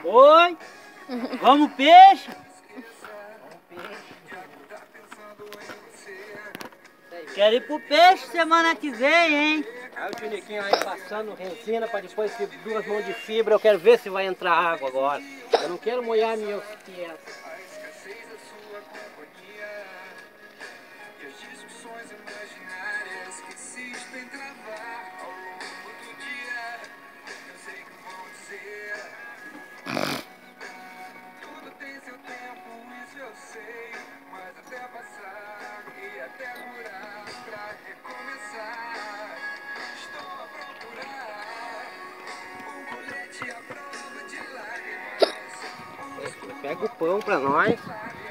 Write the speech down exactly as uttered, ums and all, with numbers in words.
Oi! Vamos peixe? Quero ir pro peixe semana que vem, hein? Aí o tiniquinho aí passando resina para depois ter duas mãos de fibra. Eu quero ver se vai entrar água agora. Eu não quero molhar meus pés. Pega o pão pra nós.